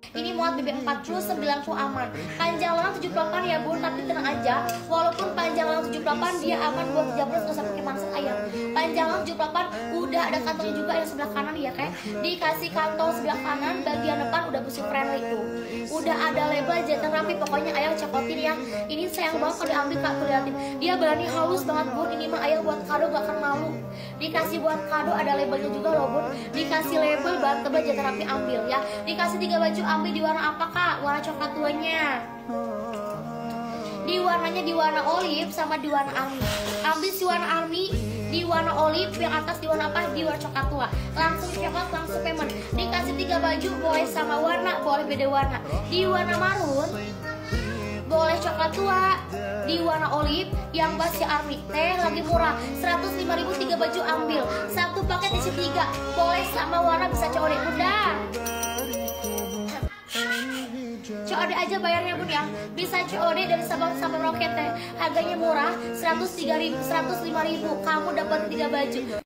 Ini muat BB40 9 aman. Panjang lengan 78 ya bun, tapi tenang aja. Walaupun panjang lengan 78 dia aman buat japres, nggak usah pakai masak ayam. Panjang lengan 78 udah ada kantongnya juga yang sebelah kanan ya kayak. Dikasih kantong sebelah kanan, bagian depan udah busuk friendly tuh. Udah ada label jatuh rapi, pokoknya ayah cekotin ya. Ini sayang banget kalau diambil kak, tuh liatin. Dia berani halus banget bun, ini mah ayah buat kado gak akan malu. Dikasih buat kado ada labelnya juga loh bun. Dikasih label bahan tebal jatuh rapi, ambil ya. Dikasih 3 baju, ambil di warna apa kak? Warna coklat tuanya. Di warnanya di warna olive sama di warna army. Ambil si warna army di warna olive, yang atas di warna apa? Di warna coklat tua. Langsung coklat, langsung payment. Dikasih 3 baju, boleh sama warna, boleh beda warna. Di warna marun boleh coklat tua, di warna olive yang basi army teh lagi murah 105.000 3 baju ambil. Satu paket isi 3, boleh sama warna, bisa COD bunda. COD aja bayarnya bun ya. Bisa COD dari Sabang sampai Merauke teh. Harganya murah 105.000, kamu dapat 3 baju.